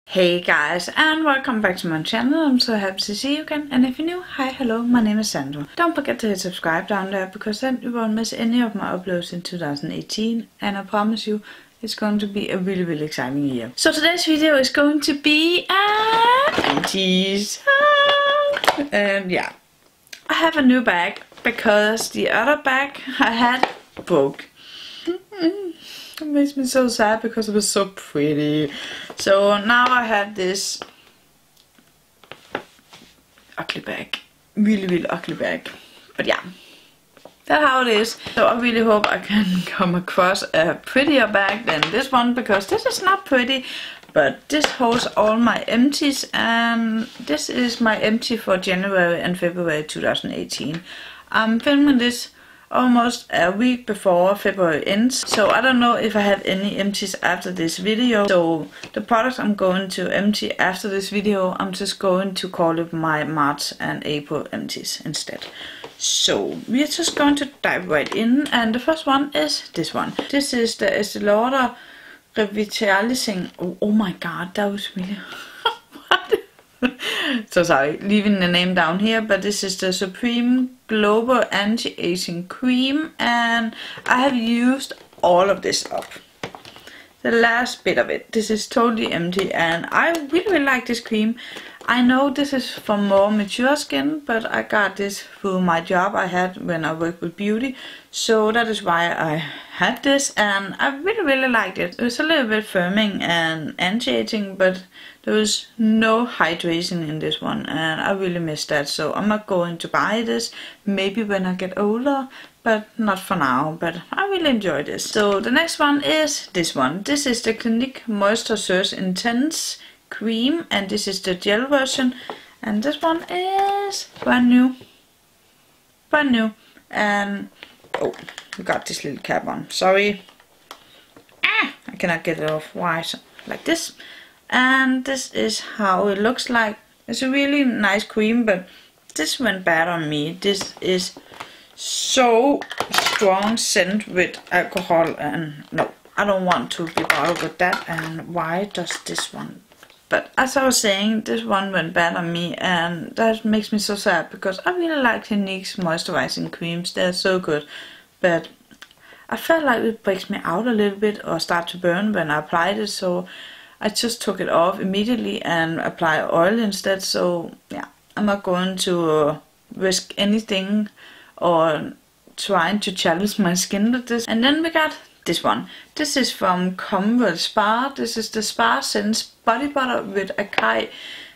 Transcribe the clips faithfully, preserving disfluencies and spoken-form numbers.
Hey guys, and welcome back to my channel. I'm so happy to see you again, and if you're new, hi, hello, my name is Sandra. Don't forget to hit subscribe down there, because then you won't miss any of my uploads in two thousand eighteen, and I promise you it's going to be a really really exciting year. So today's video is going to be uh, empties. And yeah, I have a new bag because the other bag I had broke. It makes me so sad because it was so pretty. So now I have this ugly bag. Really, really ugly bag. But yeah, that's how it is. So I really hope I can come across a prettier bag than this one, because this is not pretty. But this holds all my empties, and this is my empty for January and February two thousand eighteen. I'm filming this almost a week before February ends, so I don't know if I have any empties after this video. So the products I'm going to empty after this video, I'm just going to call it my March and April empties instead. So we are just going to dive right in, and the first one is this one. This is the Estee Lauder Revitalizing. Oh, oh my god, that was really what? So sorry, leaving the name down here, but this is the Supreme Global Anti-Aging Cream, and I have used all of this up. The last bit of it. This is totally empty, and I really, really like this cream. I know this is for more mature skin, but I got this through my job I had when I worked with beauty, so that is why I had this, and I really, really liked it. It was a little bit firming and anti-aging, but there was no hydration in this one, and I really missed that, so I'm not going to buy this. Maybe when I get older, but not for now. But I really enjoy this. So the next one is this one. This is the Clinique Moisture Surge Intense Cream, and this is the gel version, and this one is brand new. Brand new. And oh, we got this little cap on. Sorry. Ah, I cannot get it off. Why? So, like this. And this is how it looks like. It's a really nice cream, but this went bad on me. This is so strong scent with alcohol, and no, I don't want to be bothered with that. And why does this one? But as I was saying, this one went bad on me, and that makes me so sad, because I really like Clinique's moisturizing creams. They're so good, but I felt like it breaks me out a little bit or start to burn when I applied it, so I just took it off immediately and applied oil instead. So yeah, I'm not going to uh, risk anything or trying to challenge my skin with this. And then we got this one. This is from Comwell Spa. This is the Spa Sense Body Butter with acai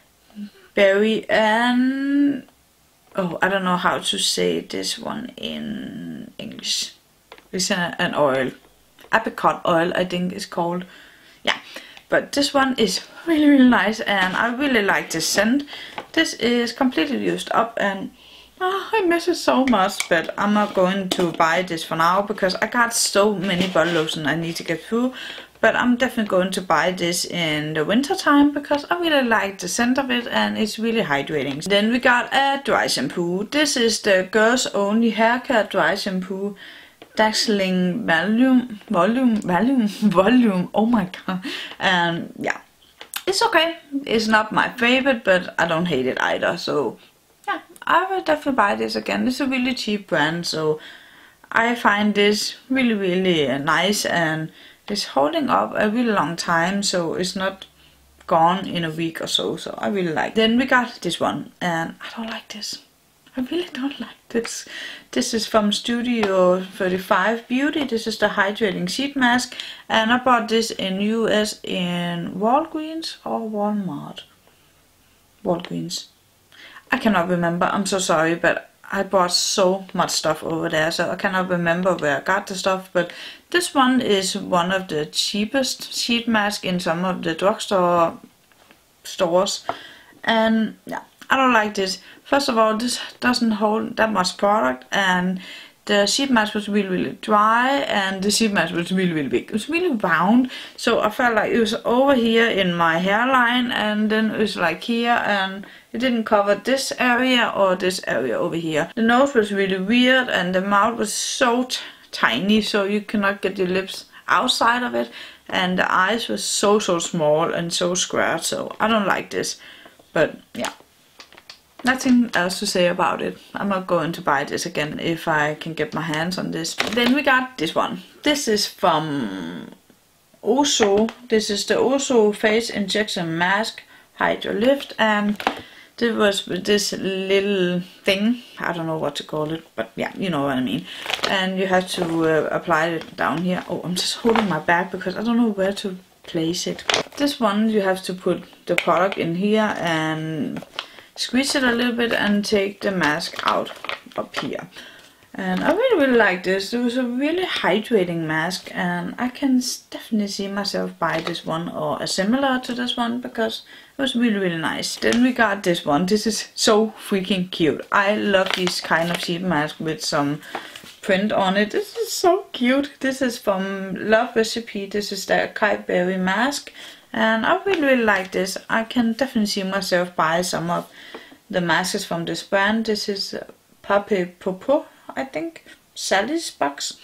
berry and oh, I don't know how to say this one in English. It's a, an oil, apricot oil, I think it's called. Yeah. But this one is really, really nice, and I really like this scent. This is completely used up, and oh, I miss it so much, but I'm not going to buy this for now, because I got so many body lotion I need to get through. But I'm definitely going to buy this in the winter time, because I really like the scent of it, and it's really hydrating. Then we got a dry shampoo. This is the Girls Only Hair Care Dry Shampoo. Dazzling volume, volume, volume, volume, oh my god. And yeah, it's okay. It's not my favorite, but I don't hate it either. So yeah, I will definitely buy this again. It's a really cheap brand, so I find this really, really nice, and it's holding up a really long time, so it's not gone in a week or so. So I really like it. Then we got this one, and I don't like this. I really don't like this. This is from Studio thirty-five Beauty. This is the hydrating sheet mask, and I bought this in U S in Walgreens or Walmart. Walgreens. I cannot remember. I'm so sorry, but I bought so much stuff over there, so I cannot remember where I got the stuff. But this one is one of the cheapest sheet masks in some of the drugstore stores, and yeah, I don't like this. First of all, this doesn't hold that much product, and the sheet mask was really, really dry, and the sheet mask was really, really big. It was really round, so I felt like it was over here in my hairline, and then it was like here, and it didn't cover this area or this area over here. The nose was really weird, and the mouth was so t tiny, so you cannot get your lips outside of it. and the eyes were so so small and so square, so I don't like this. But yeah, nothing else to say about it. I'm not going to buy this again if I can get my hands on this. Then we got this one. This is from XOXO. This is the XOXO face injection mask Hydro Lift, and this was with this little thing. I don't know what to call it, but yeah, you know what I mean. And you have to uh, apply it down here. Oh, I'm just holding my bag because I don't know where to place it. This one you have to put the product in here and squeeze it a little bit and take the mask out up here. And I really really like this. It was a really hydrating mask, and I can definitely see myself buy this one or a similar to this one because it was really really nice. Then we got this one. This is so freaking cute. I love these kind of sheet masks with some print on it. This is so cute. This is from Lovelies. This is the kite berry mask, and I really really like this. I can definitely see myself buy some of the masks from this brand. This is Pape Popo, I think, Sally's box.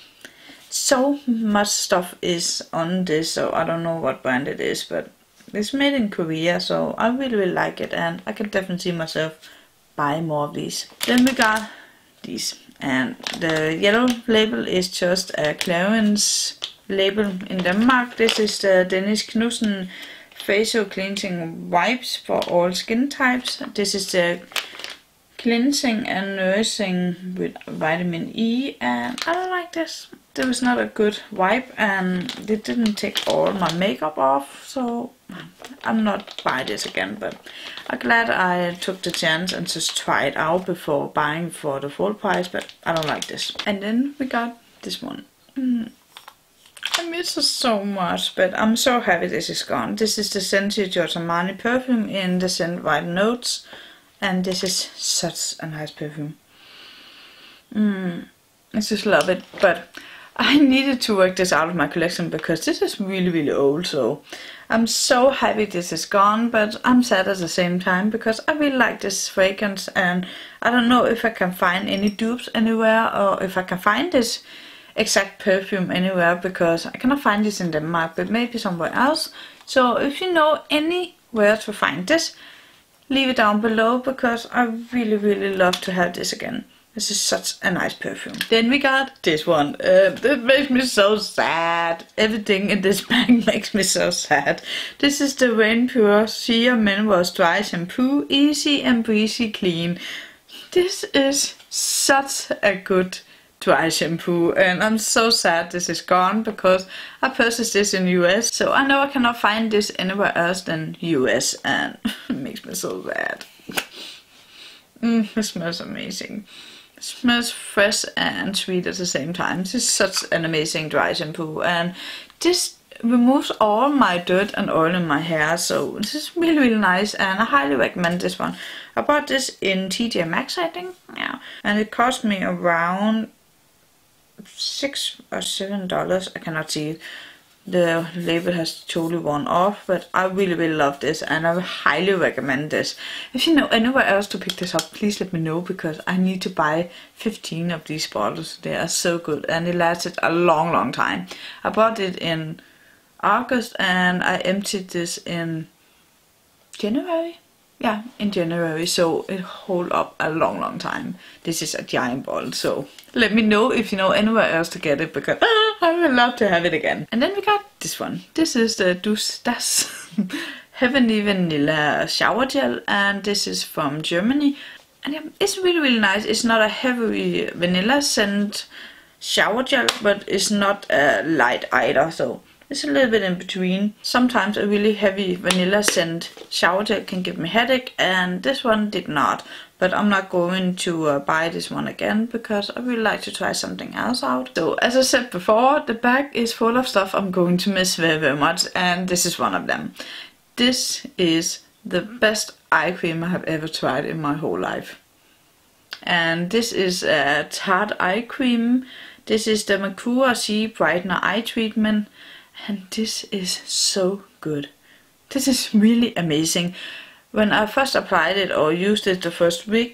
So much stuff is on this, so I don't know what brand it is, but it's made in Korea, so I really really like it, and I can definitely see myself buy more of these. Then we got these, and the yellow label is just a clearance label in Denmark. This is the Dennis Knudsen facial cleansing wipes for all skin types. This is the cleansing and nourishing with vitamin E, and I don't like this. It was not a good wipe, and it didn't take all my makeup off, so I'm not buying this again. But I'm glad I took the chance and just try it out before buying for the full price, but I don't like this. And then we got this one. Mm. I miss it so much, but I'm so happy this is gone. This is the Scented Giorgio Armani perfume in the scent White Notes. And this is such a nice perfume. Mm, I just love it. But I needed to work this out of my collection because this is really really old. So I'm so happy this is gone, but I'm sad at the same time because I really like this fragrance, and I don't know if I can find any dupes anywhere, or if I can find this exact perfume anywhere, because I cannot find this in Denmark, but maybe somewhere else. So if you know anywhere to find this, leave it down below, because I really really love to have this again. This is such a nice perfume. Then we got this one. Uh, that makes me so sad. Everything in this bag makes me so sad. This is the Rain Pure Sheer Men Wash Dry Shampoo. Easy and breezy clean. This is such a good dry shampoo, and I'm so sad this is gone because I purchased this in U S, so I know I cannot find this anywhere else than U S, and it makes me so sad. Mm, it smells amazing. It smells fresh and sweet at the same time. This is such an amazing dry shampoo, and this removes all my dirt and oil in my hair, so this is really really nice, and I highly recommend this one. I bought this in T J Maxx, I think, yeah, and it cost me around six or seven dollars. I cannot see it. The label has totally worn off, but I really really love this, and I highly recommend this. If you know anywhere else to pick this up, please let me know, because I need to buy fifteen of these bottles. They are so good, and it lasted a long long time. I bought it in August, and I emptied this in January. Yeah, in January, so it hold up a long long time. This is a giant bottle, so let me know if you know anywhere else to get it, because ah, I would love to have it again. And then we got this one. This is the Dus Das Heavenly Vanilla Shower Gel, and this is from Germany. And it's really really nice. It's not a heavy vanilla scent shower gel, but it's not uh, light either, so it's a little bit in between. Sometimes a really heavy vanilla scent shower gel can give me headache, and this one did not. But I'm not going to uh, buy this one again, because I really like to try something else out. So as I said before, the bag is full of stuff I'm going to miss very very much, and this is one of them. This is the best eye cream I have ever tried in my whole life. And this is a Tarte eye cream. This is the Mercura C Brightener Eye Treatment. And this is so good. This is really amazing. When I first applied it or used it the first week,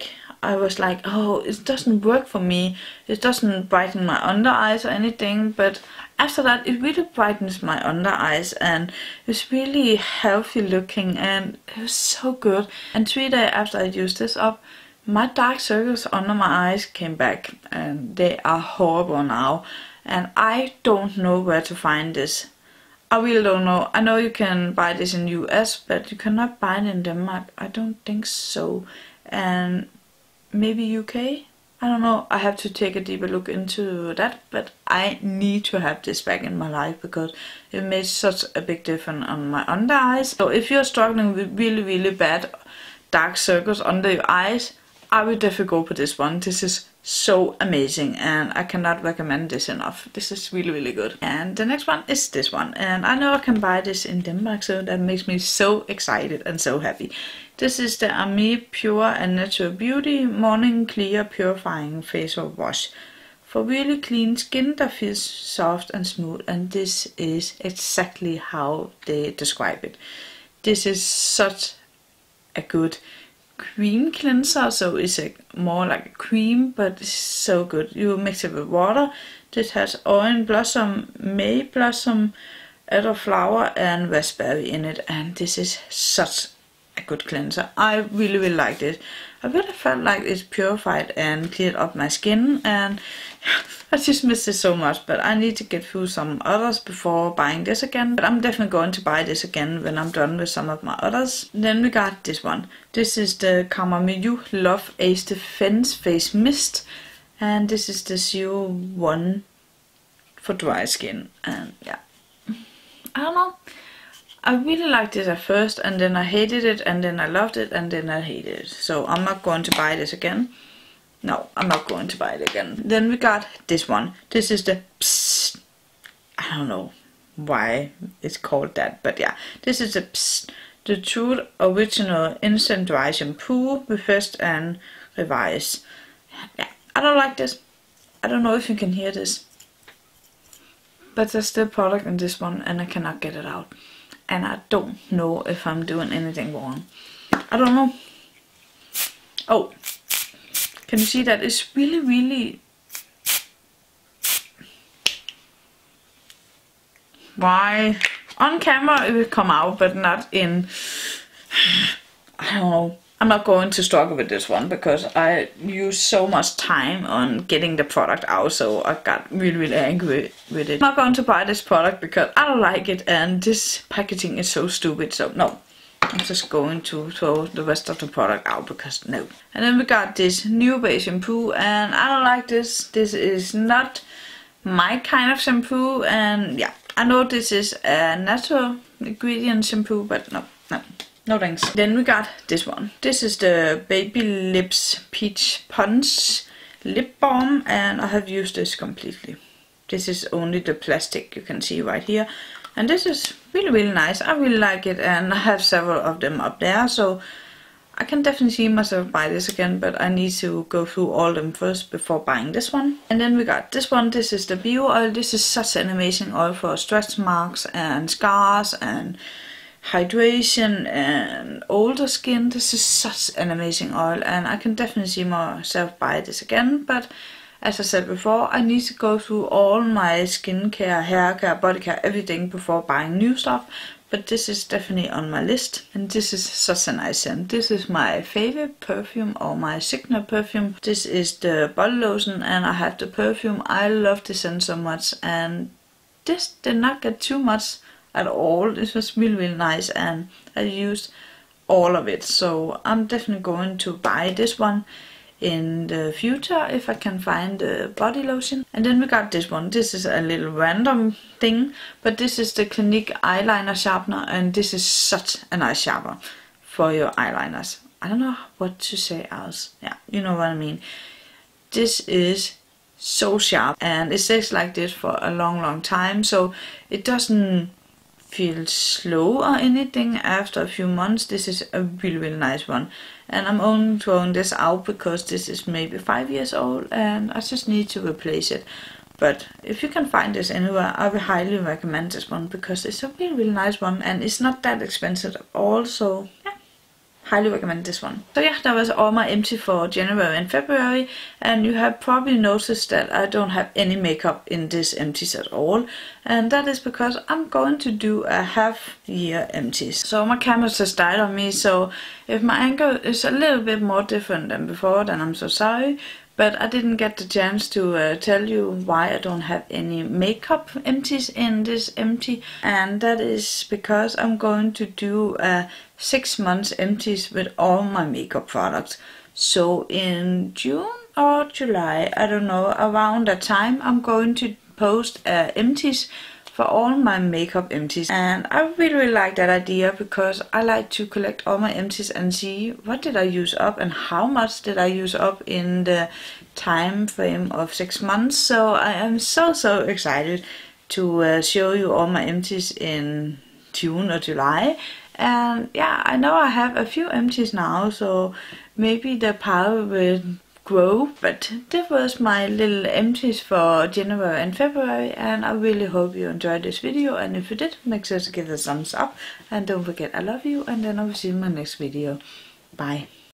I was like, oh, it doesn't work for me. It doesn't brighten my under eyes or anything, but after that it really brightens my under eyes, and it's really healthy looking, and it was so good. And three days after I used this up, my dark circles under my eyes came back, and they are horrible now, and I don't know where to find this. I really don't know. I know you can buy this in U S, but you cannot buy it in Denmark. I don't think so. And maybe U K? I don't know. I have to take a deeper look into that, but I need to have this back in my life because it made such a big difference on my under eyes. So if you're struggling with really, really bad dark circles under your eyes, I will definitely go for this one. This is so amazing, and I cannot recommend this enough. This is really, really good. And the next one is this one, and I know I can buy this in Denmark, so that makes me so excited and so happy. This is the Army Pure and Natural Beauty Morning Clear Purifying Facial Wash for really clean skin that feels soft and smooth, and this is exactly how they describe it. This is such a good cream cleanser, so it's a more like a cream, but it's so good. You mix it with water. This has orange blossom, May blossom, elderflower and raspberry in it, and this is such a good cleanser. I really really like this. I really felt like it's purified and cleared up my skin, and I just miss it so much, but I need to get through some others before buying this again. But I'm definitely going to buy this again when I'm done with some of my others. Then we got this one. This is the Chamomile Love Ace Defense Face Mist, and this is the zero one for dry skin. And yeah, I don't know. I really liked this at first, and then I hated it, and then I loved it, and then I hated it. So I'm not going to buy this again. No, I'm not going to buy it again. Then we got this one. This is the Psst. I don't know why it's called that, but yeah. This is the Psst. The True Original Instant Dry Shampoo, Refreshed and Revised. Yeah, I don't like this. I don't know if you can hear this, but there's still product in this one, and I cannot get it out. And I don't know if I'm doing anything wrong. I don't know. Oh, can you see that? It's really, really... Why? On camera it will come out, but not in... I don't know. I'm not going to struggle with this one because I use so much time on getting the product out, so I got really really angry with it. I'm not going to buy this product because I don't like it, and this packaging is so stupid, so no. I'm just going to throw the rest of the product out because no. And then we got this new base shampoo, and I don't like this. This is not my kind of shampoo, and yeah, I know this is a natural ingredient shampoo, but no, no. No thanks. Then we got this one. This is the Baby Lips Peach Punch Lip Balm, and I have used this completely. This is only the plastic you can see right here. And this is really really nice. I really like it, and I have several of them up there, so I can definitely see myself buy this again, but I need to go through all of them first before buying this one. And then we got this one. This is the Bio Oil. This is such an amazing oil for stretch marks and scars and hydration and older skin. This is such an amazing oil, and I can definitely see myself buy this again, but as I said before, I need to go through all my skincare, hair care, body care, everything before buying new stuff. But this is definitely on my list, and this is such a nice scent. This is my favorite perfume, or my signature perfume. This is the body lotion, and I have the perfume. I love the scent so much, and this did not get too much at all. This was really really nice, and I used all of it, so I'm definitely going to buy this one in the future if I can find the body lotion. And then we got this one. This is a little random thing, but this is the Clinique eyeliner sharpener, and this is such a nice sharpener for your eyeliners. I don't know what to say else. Yeah, you know what I mean. This is so sharp, and it stays like this for a long long time, so it doesn't feel slow or anything after a few months. This is a really really nice one, and I'm only throwing this out because this is maybe five years old and I just need to replace it. But if you can find this anywhere, I will highly recommend this one because it's a really really nice one, and it's not that expensive at all, so yeah, highly recommend this one. So yeah, that was all my empty for January and February, and you have probably noticed that I don't have any makeup in this empties at all, and that is because I'm going to do a half year empties. So my camera just died on me, so if my angle is a little bit more different than before, then I'm so sorry. But I didn't get the chance to uh, tell you why I don't have any makeup empties in this empty, and that is because I'm going to do a six months empties with all my makeup products. So in June or July, I don't know, around that time, I'm going to post uh, empties for all my makeup empties, and I really, really like that idea because I like to collect all my empties and see what did I use up and how much did I use up in the time frame of six months. So I am so so excited to uh, show you all my empties in June or July. And yeah, I know I have a few empties now, so maybe the pile will grow, but that was my little empties for January and February, and I really hope you enjoyed this video, and if you did, make sure to give it a thumbs up, and don't forget I love you, and then I will see you in my next video. Bye.